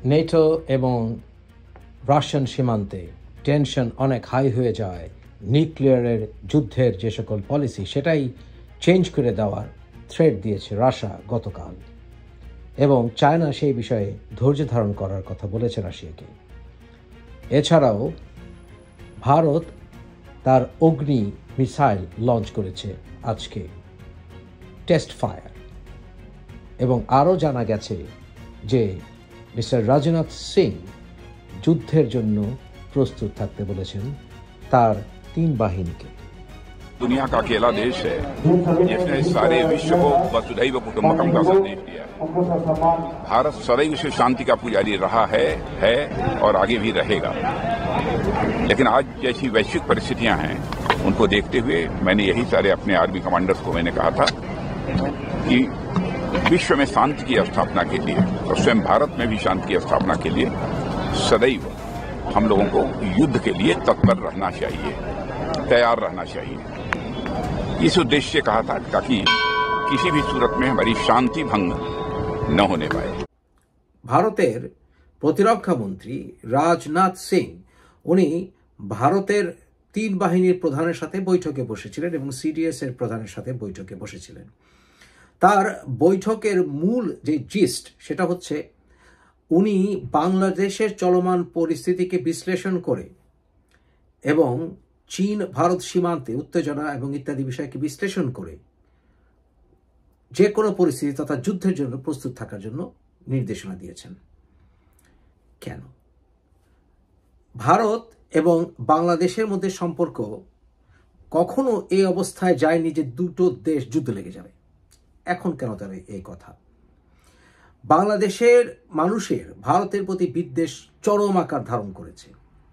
NATO এবং Russian সীমান্তে tension অনেক হাই হয়ে যায়, নিউক্লিয়ারের যুদ্ধের যে সকল পলিসি সেটাই চেঞ্জ করে দেওয়ার থ্রেট দিয়েছে রাশিয়া গতকাল, এবং চায়না সেই বিষয়ে ধৈর্য ধারণ করার কথা বলেছে রাশিয়াকে। এছাড়াও ভারত তার অগ্নি মিসাইল লঞ্চ করেছে আজকে, টেস্ট ফায়ার, এবং আরও জানা গেছে যে মিস্টার রাজনাথ সিং যুদ্ধের জন্য প্রস্তুত থাকতে বলেছেন তার 3 বাহিনীকে। दुनिया का अकेला देश है जिसने सारे विश्व को वसुधैव कुटुंबकम का संदेश दिया है। भारत सदैव से शांति का पुजारी रहा है और आगे भी रहेगा। लेकिन आज जैसी वैश्विक परिस्थितियां हैं उनको देखते हुए मैंने यही सारे अपने आर्मी कमांडर्स को मैंने कहा था कि विश्व में शांति की स्थापना के लिए और स्वयं भारत में भी शांति की स्थापना के लिए सदैव हम लोगों को युद्ध के लिए तत्पर रहना चाहिए, तैयार रहना चाहिए। इस उद्देश्य से कहा था ताकि किसी भी सूरत में हमारी शांति भंग न होने पाए। ভারতের প্রতিরক্ষা মন্ত্রী রাজনাথ সিং উনি ভারতের 3 বাহিনীর প্রধানের সাথে বৈঠকে বসেছিলেন এবং সিডিএস এর প্রধানের সাথে বৈঠকে বসেছিলেন। তার বৈঠকের মূল যে জিস্ট সেটা হচ্ছে উনি বাংলাদেশের চলমান পরিস্থিতিকে বিশ্লেষণ করে এবং চীন ভারত সীমান্তে উত্তেজনা এবং ইত্যাদি বিষয়কে বিশ্লেষণ করে যে কোনো পরিস্থিতি তথা যুদ্ধের জন্য প্রস্তুত থাকার জন্য নির্দেশনা দিয়েছেন। কেন? ভারত এবং বাংলাদেশের মধ্যে সম্পর্ক কখনো এই অবস্থায় যায়নি যে দুটো দেশ যুদ্ধ লেগে যাবে। এখন কেন তার এই কথা? বাংলাদেশের মানুষের ভারতের প্রতি বিদ্বেষ চরম আকার ধারণ করেছে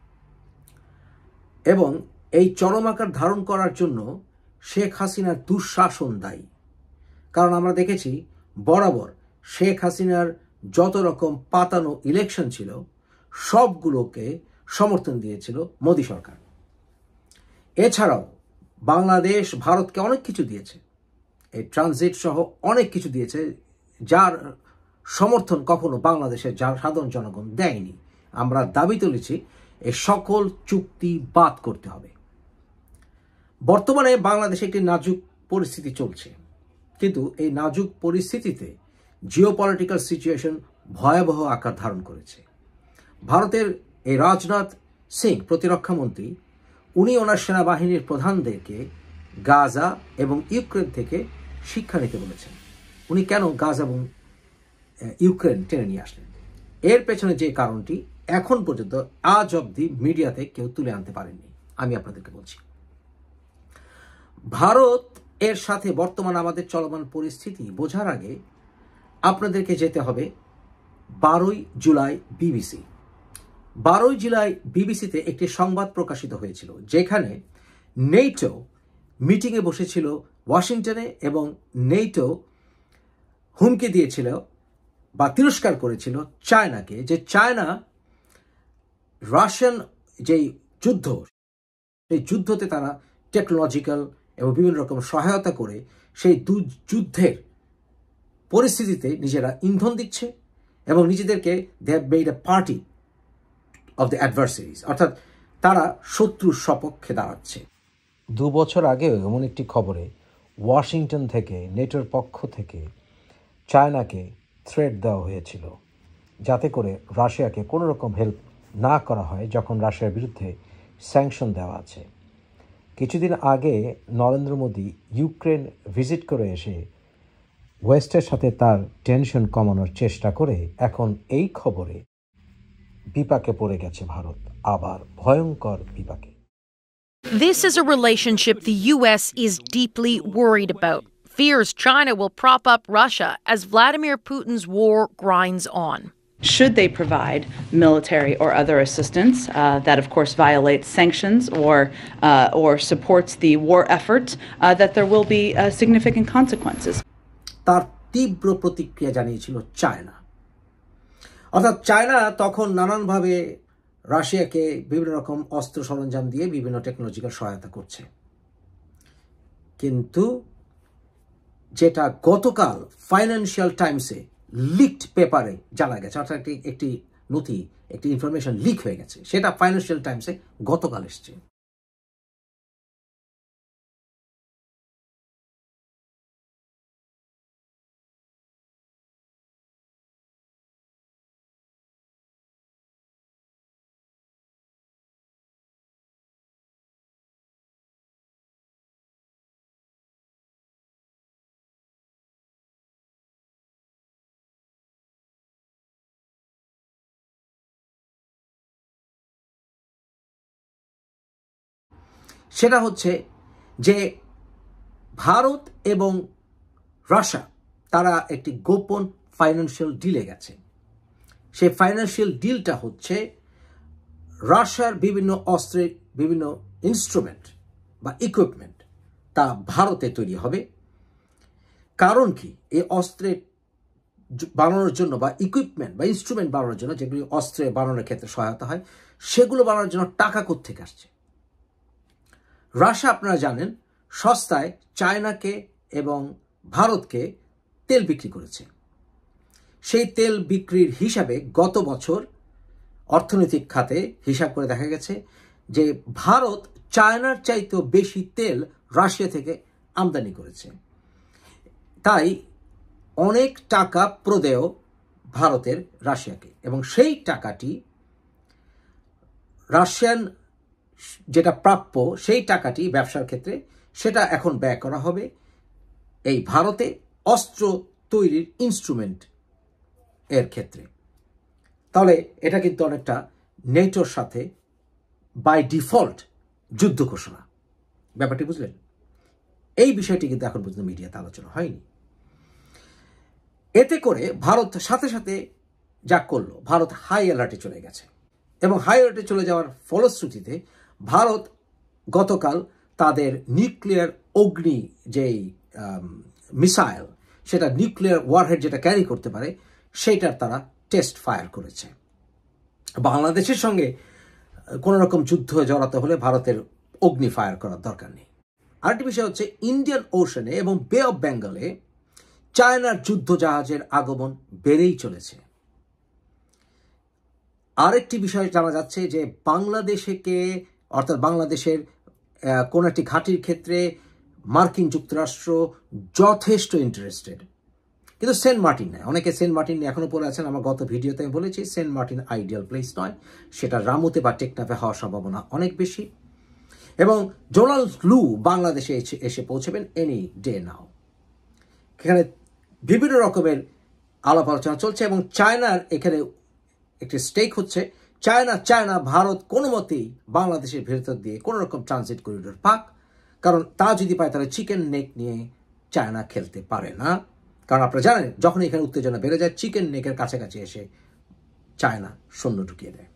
এবং এই চরম আকার ধারণ করার জন্য শেখ হাসিনার দুঃশাসন দায়ী। কারণ আমরা দেখেছি বরাবর শেখ হাসিনার যত রকম পাতানো ইলেকশন ছিল সবগুলোকে সমর্থন দিয়েছিল মোদী সরকার। এছাড়াও বাংলাদেশ ভারতকে অনেক কিছু দিয়েছে, এই ট্রানজিট সহ অনেক কিছু দিয়েছে, যার সমর্থন কখনো বাংলাদেশের সাধারণ জনগণ দেয়নি। আমরা দাবি তুলেছি এই সকল চুক্তি বাদ করতে হবে। বর্তমানে বাংলাদেশে একটি নাজুক পরিস্থিতি চলছে, কিন্তু এই নাজুক পরিস্থিতিতে জিওপলিটিক্যাল সিচুয়েশন ভয়াবহ আকার ধারণ করেছে। ভারতের এই রাজনাথ সিং প্রতিরক্ষা মন্ত্রী উনি ওনার সেনাবাহিনীর প্রধানদেরকে গাজা এবং ইউক্রেন থেকে শিক্ষা নিতে বলেছেন। উনি কেন গাজা এবং ইউক্রেন টেনে নিয়ে আসলেন? এর পেছনে যে কারণটি এখন পর্যন্ত আজ অবধি মিডিয়াতে কেউ তুলে আনতে পারেননি, আমি আপনাদেরকে বলছি। ভারত এর সাথে বর্তমান আমাদের চলমান পরিস্থিতি বোঝার আগে আপনাদেরকে যেতে হবে 12ই জুলাই বিবিসি। 12ই জুলাই বিবিসিতে একটি সংবাদ প্রকাশিত হয়েছিল যেখানে নেটো মিটিংয়ে বসেছিল ওয়াশিংটনে এবং নেটো হুমকি দিয়েছিল বা তিরস্কার করেছিল চায়নাকে, যে চায়না রাশিয়ান যেই যুদ্ধ সেই যুদ্ধতে তারা টেকনোলজিক্যাল এবং বিভিন্ন রকম সহায়তা করে সেই যুদ্ধের পরিস্থিতিতে নিজেরা ইন্ধন দিচ্ছে এবং নিজেদেরকে they have made a party of the adversaries, অর্থাৎ তারা শত্রুর সপক্ষে দাঁড়াচ্ছে। 2 বছর আগেও এমন একটি খবরে ওয়াশিংটন থেকে নেটোর পক্ষ থেকে চায়নাকে থ্রেট দেওয়া হয়েছিল যাতে করে রাশিয়াকে কোনো রকম হেল্প না করা হয় যখন রাশিয়ার বিরুদ্ধে স্যাংশন দেওয়া আছে। কিছুদিন আগে নরেন্দ্র মোদী ইউক্রেন ভিজিট করে এসে ওয়েস্টের সাথে তার টেনশন কমানোর চেষ্টা করে এখন এই খবরে বিপাকে পড়ে গেছে ভারত, আবার ভয়ঙ্কর বিপাকে। This is a relationship the U.S. is deeply worried about. Fears China will prop up Russia as Vladimir Putin's war grinds on. Should they provide military or other assistance that, of course, violates sanctions or supports the war effort, that there will be significant consequences. তার তীব্র প্রতিক্রিয়া জানিয়েছিল China, অর্থাৎ China তখন নানানভাবে রাশিয়াকে বিভিন্ন রকম অস্ত্র সরঞ্জাম দিয়ে বিভিন্ন টেকনোলজিক্যাল সহায়তা করছে। কিন্তু যেটা গতকাল ফাইন্যান্সিয়াল টাইমসে লিকড পেপারে জানা গেছে, অর্থাৎ একটি নথি, একটি ইনফরমেশন লিক হয়ে গেছে। সেটা ফাইন্যান্সিয়াল টাইমসে গতকাল এসছে। সেটা হচ্ছে যে ভারত এবং রাশিয়া তারা একটি গোপন ফাইন্যান্সিয়াল ডিলে গেছে। সেই ফাইন্যান্সিয়াল ডিলটা হচ্ছে রাশিয়ার বিভিন্ন অস্ত্রের বিভিন্ন ইনস্ট্রুমেন্ট বা ইকুইপমেন্ট তা ভারতে তৈরি হবে। কারণ কি, এই অস্ত্রের বানানোর জন্য বা ইকুইপমেন্ট বা ইনস্ট্রুমেন্ট বানানোর জন্য, যেগুলি অস্ত্রে বানানোর ক্ষেত্রে সহায়তা হয়, সেগুলো বানানোর জন্য টাকা কোত্থেকে আসছে? রাশিয়া আপনারা জানেন সস্তায় চায়নাকে এবং ভারতকে তেল বিক্রি করেছে। সেই তেল বিক্রির হিসাবে গত বছর অর্থনৈতিক খাতে হিসাব করে দেখা গেছে যে ভারত চায়নার চাইতেও বেশি তেল রাশিয়া থেকে আমদানি করেছে। তাই অনেক টাকা প্রদেয় ভারতের রাশিয়াকে, এবং সেই টাকাটি রাশিয়ান যেটা প্রাপ্য সেই টাকাটি ব্যবসার ক্ষেত্রে সেটা এখন ব্যয় করা হবে এই ভারতে অস্ত্র তৈরির ইনস্ট্রুমেন্ট এর ক্ষেত্রে। তাহলে এটা কিন্তু অনেকটা নেটোর সাথে বাই ডিফল্ট যুদ্ধ ঘোষণা। ব্যাপারটি বুঝলেন? এই বিষয়টি কিন্তু এখন পর্যন্ত মিডিয়াতে আলোচনা হয়নি। এতে করে ভারত সাথে সাথে যা করলো, ভারত হাই অ্যালার্টে চলে গেছে, এবং হাই অ্যালার্টে চলে যাওয়ার ফলশ্রুতিতে ভারত গতকাল তাদের নিউক্লিয়ার অগ্নি যেই মিসাইল, সেটা নিউক্লিয়ার ওয়ারহেড যেটা ক্যারি করতে পারে, সেইটার তারা টেস্ট ফায়ার করেছে। বাংলাদেশের সঙ্গে কোনো রকম যুদ্ধ জড়াতে হলে ভারতের অগ্নি ফায়ার করার দরকার নেই। আরেকটি বিষয় হচ্ছে ইন্ডিয়ান ওশনে এবং বে অফ বেঙ্গলে চায়নার যুদ্ধ জাহাজের আগমন বেড়েই চলেছে। আরেকটি বিষয় জানা যাচ্ছে যে বাংলাদেশকে, অর্থাৎ বাংলাদেশের কোন একটি ঘাঁটির ক্ষেত্রে মার্কিন যুক্তরাষ্ট্র যথেষ্ট ইন্টারেস্টেড, কিন্তু সেন্ট মার্টিন নয়। অনেকে সেন্ট মার্টিন এখনো পড়ে আছেন। আমার গত ভিডিওতে আমি বলেছি সেন্ট মার্টিন আইডিয়াল প্লেস নয়, সেটা রামুতে বা টেকনাফে হওয়ার সম্ভাবনা অনেক বেশি। এবং ডোনাল্ড লু বাংলাদেশে এসে পৌঁছবেন এনি ডে নাও। এখানে বিভিন্ন রকমের আলাপ আলোচনা চলছে, এবং চায়নার এখানে একটি স্টেক হচ্ছে। চায়না চায় না ভারত কোনো মতেই বাংলাদেশের ভেতর দিয়ে কোনো রকম ট্রানজিট করিডোর পাক, কারণ তা যদি পায় তাহলে চিকেন নেক নিয়ে চায়না খেলতে পারে না। কারণ আপনারা জানেন যখন এখানে উত্তেজনা বেড়ে যায়, চিকেন নেকের কাছাকাছি এসে চায়না সৈন্য ঢুকিয়ে দেয়।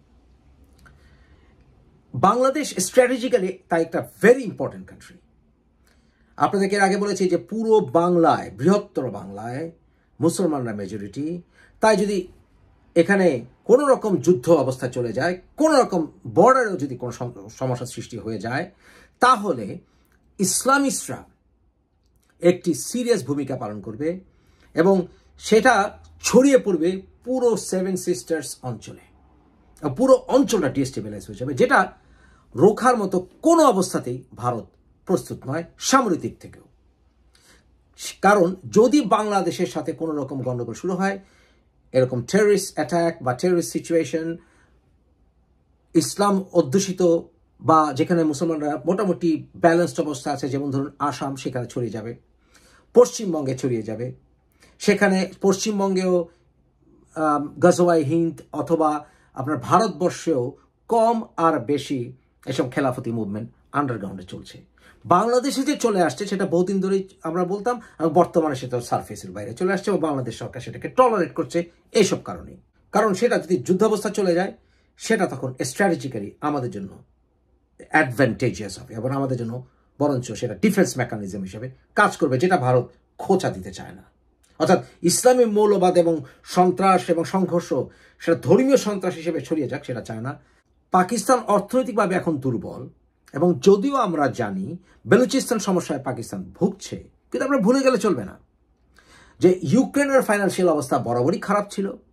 বাংলাদেশ স্ট্র্যাটেজিক্যালি তাই একটা ভেরি ইম্পর্টেন্ট কান্ট্রি। আপনাদেরকে এর আগে বলেছি যে পুরো বাংলায়, বৃহত্তর বাংলায় মুসলমানরা মেজরিটি। তাই যদি এখানে কোনো রকম যুদ্ধ অবস্থা চলে যায়, কোনো রকম বর্ডারেও যদি কোনো সমস্যার সৃষ্টি হয়ে যায়, তাহলে ইসলামিস্টরা একটি সিরিয়াস ভূমিকা পালন করবে, এবং সেটা ছড়িয়ে পড়বে পুরো সেভেন সিস্টার্স অঞ্চলে। পুরো অঞ্চলটা ডিস্টেবিলাইজ হয়ে যাবে, যেটা রোখার মতো কোনো অবস্থাতেই ভারত প্রস্তুত নয় সামরিক দিক থেকেও। কারণ যদি বাংলাদেশের সাথে কোনো রকম গণ্ডগোল শুরু হয়, এরকম টেররিস্ট অ্যাটাক বা টেররিস্ট সিচুয়েশন, ইসলাম অধ্যুষিত বা যেখানে মুসলমানরা মোটামুটি ব্যালেন্সড অবস্থা আছে, যেমন ধরুন আসাম, সেখানে ছড়িয়ে যাবে, পশ্চিমবঙ্গে ছড়িয়ে যাবে। সেখানে পশ্চিমবঙ্গেও গজওয়াই হিন্দ অথবা আপনার ভারতবর্ষেও কম আর বেশি এসব খেলাফতি মুভমেন্ট আন্ডারগ্রাউন্ডে চলছে। বাংলাদেশে যে চলে আসছে সেটা বহুদিন ধরেই আমরা বলতাম, এবং বর্তমানে সেটা সারফেসের বাইরে চলে আসছে, এবং বাংলাদেশ সরকার সেটাকে টলারেট করছে এইসব কারণেই। কারণ সেটা যদি যুদ্ধাবস্থা চলে যায়, সেটা তখন স্ট্র্যাটেজিক্যালি আমাদের জন্য অ্যাডভান্টেজিয়াস হবে, এবং আমাদের জন্য বরঞ্চ সেটা ডিফেন্স মেকানিজম হিসেবে কাজ করবে, যেটা ভারত খোঁচা দিতে চায় না। অর্থাৎ ইসলামী মৌলবাদ এবং সন্ত্রাস এবং সংঘর্ষ সেটা ধর্মীয় সন্ত্রাস হিসেবে ছড়িয়ে যাক, সেটা চায় না। পাকিস্তান অর্থনৈতিকভাবে এখন দুর্বল, এবং যদিও আমরা জানি বেলুচিস্তান সমস্যায় পাকিস্তান ভুগছে, কিন্তু আমরা ভুলে গেলে চলবে না যে ইউক্রেনের ফাইন্যান্সিয়াল অবস্থা বরাবরই খারাপ ছিল।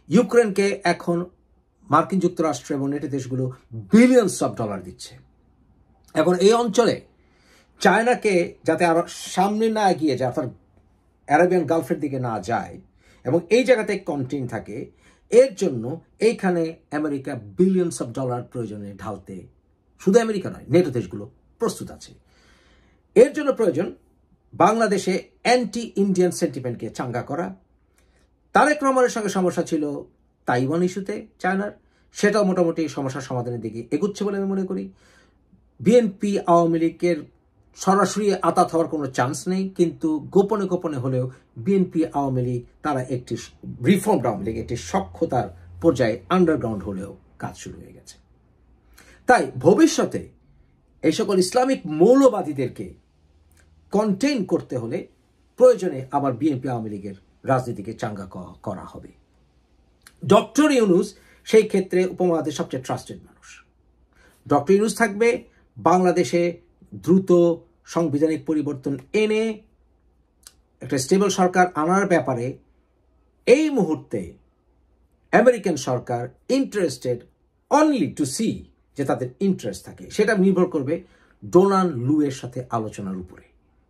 ইউক্রেনকে এখন মার্কিন যুক্তরাষ্ট্র এবং নেটো দেশগুলো বিলিয়নস অফ ডলার দিচ্ছে। এখন এই অঞ্চলে চায়নাকে যাতে আরো সামনে না এগিয়ে যায়, অর্থাৎ অ্যারাবিয়ান গালফের দিকে না যায় এবং এই জায়গাতে কন্টেইন থাকে, এর জন্য এইখানে আমেরিকা বিলিয়নস অফ ডলার প্রয়োজনে ঢালতে, শুধু আমেরিকা নয়, নেটো দেশগুলো প্রস্তুত আছে। এর জন্য প্রয়োজন বাংলাদেশে অ্যান্টি ইন্ডিয়ান সেন্টিমেন্টকে চাঙ্গা করা। তারেক রহমানের সঙ্গে সমস্যা ছিল তাইওয়ান ইস্যুতে চায়নার, সেটাও মোটামুটি সমস্যার সমাধানের দিকে এগুচ্ছে বলে আমি মনে করি। বিএনপি আওয়ামী লীগের সরাসরি আতাত হওয়ার কোনো চান্স নেই, কিন্তু গোপনে গোপনে হলেও বিএনপি আওয়ামী লীগ তারা একটি রিফর্মড আওয়ামী লীগ একটি সক্ষতার পর্যায়ে আন্ডারগ্রাউন্ড হলেও কাজ শুরু হয়ে গেছে। তাই ভবিষ্যতে এই সকল ইসলামিক মৌলবাদীদেরকে কন্টেইন করতে হলে প্রয়োজনে আবার বিএনপি আওয়ামী লীগের রাজনীতিকে চাঙ্গা করা হবে। ডক্টর ইউনূস সেই ক্ষেত্রে উপমহাদেশের সবচেয়ে ট্রাস্টেড মানুষ। ডক্টর ইউনূস থাকবে, বাংলাদেশে দ্রুত সাংবিধানিক পরিবর্তন এনে একটা স্টেবল সরকার আনার ব্যাপারে এই মুহূর্তে আমেরিকান সরকার ইন্টারেস্টেড অনলি টু সি যে তাদের ইন্টারেস্ট থাকে। সেটা নির্ভর করবে ডোনাল্ড লুয়ের সাথে আলোচনার উপরে।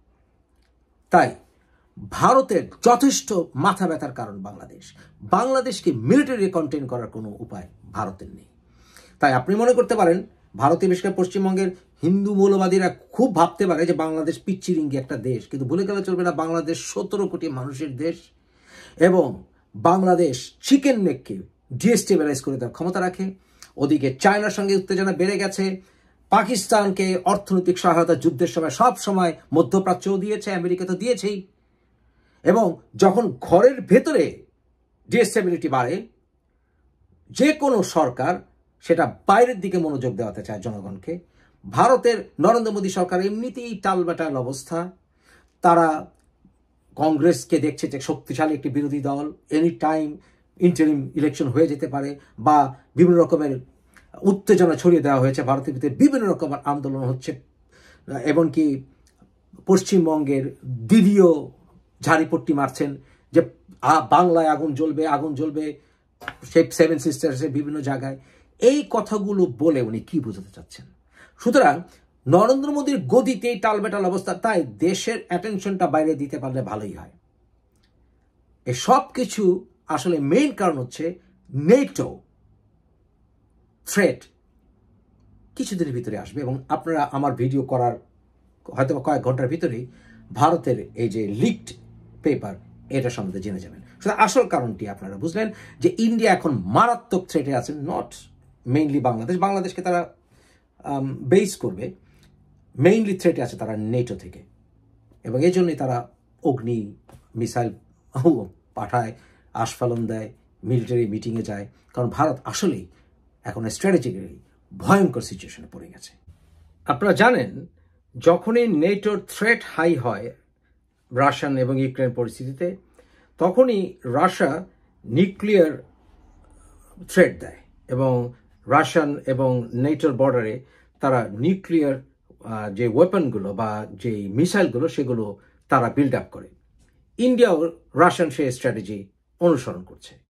তাই ভারতের যথেষ্ট মাথা ব্যথার কারণ বাংলাদেশকে মিলিটারি কন্টেইন করার কোনো উপায় ভারতের নেই। তাই আপনি মনে করতে পারেন ভারতীয়, বিশেষ করে পশ্চিমবঙ্গের হিন্দু মৌলবাদীরা খুব ভাবতে পারে যে বাংলাদেশ পিচ্চিরিঙ্গি একটা দেশ, কিন্তু ভুলে গেলে চলবে না, বাংলাদেশ 17 কোটি মানুষের দেশ এবং বাংলাদেশ চিকেন নেককে ডিস্টেবিলাইজ করে দেওয়ার ক্ষমতা রাখে। ওদিকে চায়নার সঙ্গে উত্তেজনা বেড়ে গেছে, পাকিস্তানকে অর্থনৈতিক সহায়তা যুদ্ধের সময় সব সময় মধ্যপ্রাচ্যও দিয়েছে, আমেরিকা তো দিয়েছেই। এবং যখন ঘরের ভেতরে ডিস্টেবিলিটি বাড়ে, যে কোনো সরকার সেটা বাইরের দিকে মনোযোগ দেওয়াতে চায় জনগণকে। ভারতের নরেন্দ্র মোদী সরকার এমনিতেই টালবাটাল অবস্থা, তারা কংগ্রেসকে দেখছে যে শক্তিশালী একটি বিরোধী দল, এনি টাইম ইন্টারিম ইলেকশন হয়ে যেতে পারে, বা বিভিন্ন রকমের উত্তেজনা ছড়িয়ে দেওয়া হয়েছে ভারতের ভিতরে, বিভিন্ন রকমের আন্দোলন হচ্ছে, এমনকি পশ্চিমবঙ্গের দিদিও ঝাড়িপট্টি মারছেন যে বাংলায় আগুন জ্বলবে, সেই 7 সিস্টার্সের বিভিন্ন জায়গায়। এই কথাগুলো বলে উনি কি বোঝাতে চাচ্ছেন? সুতরাং নরেন্দ্র মোদীর গদিতেই টালবেটাল অবস্থা, তাই দেশের অ্যাটেনশনটা বাইরে দিতে পারলে ভালোই হয়। এই সব কিছু আসলে মেইন কারণ হচ্ছে নেটো থ্রেট কিছুদিনের ভিতরে আসবে, এবং আপনারা আমার ভিডিও করার হয়তো কয়েক ঘন্টার ভিতরেই ভারতের এই যে লিকড পেপার এটা সম্বন্ধে জেনে যাবেন। সুতরাং আসল কারণটি আপনারা বুঝলেন যে ইন্ডিয়া এখন মারাত্মক থ্রেটে আছেন, নট মেইনলি বাংলাদেশকে তারা বেস করবে, মেইনলি থ্রেটে আছে তারা নেটো থেকে, এবং এই জন্যই তারা অগ্নি মিসাইল পাঠায়, আস্ফালন দেয়, মিলিটারি মিটিংয়ে যায়, কারণ ভারত আসলেই এখন স্ট্র্যাটেজিক্যালি ভয়ঙ্কর সিচুয়েশনে পড়ে গেছে। আপনারা জানেন যখনই নেটোর থ্রেট হাই হয় রাশিয়ান এবং ইউক্রেন পরিস্থিতিতে, তখনই রাশিয়া নিউক্লিয়ার থ্রেট দেয়, এবং রাশিয়ান এবং নেটোর বর্ডারে তারা নিউক্লিয়ার যে ওয়েপনগুলো বা যে মিসাইলগুলো সেগুলো তারা বিল্ড আপ করে। ইন্ডিয়াও রাশিয়ান সেই স্ট্র্যাটেজি অনুসরণ করছে।